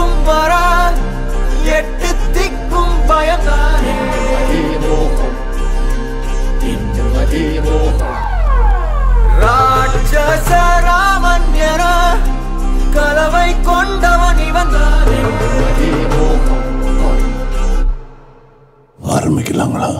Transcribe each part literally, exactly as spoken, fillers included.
திக்கும் வரா எட்டு திக்கும் பயந்தானே ராட்சச ராமன் என கலவை கொண்டவன் இவன் தானே. ஆரம்பிக்கலாங்களா?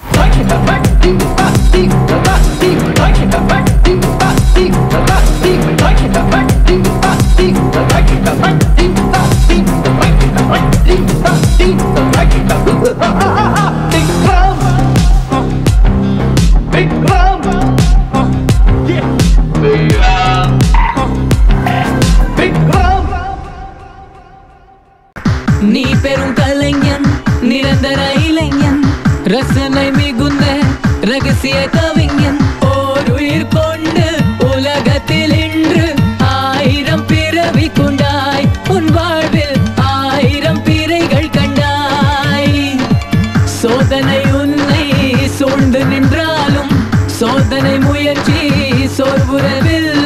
நீ பெரும் கலைஞன், நிரந்தர இளைஞன், ரசனை மிகுந்த ரகசிய கவிஞன். ஓர் உயிர் கொண்டு உலகத்தில் இன்று ஆயிரம் பிறவி கொண்டாய். உன் வாழ்வில் ஆயிரம் பிறைகள் கண்டாய். சோதனை உன்னை சூழ்ந்து நின்றாலும் சோதனை முயற்சி சோர்வுறவில்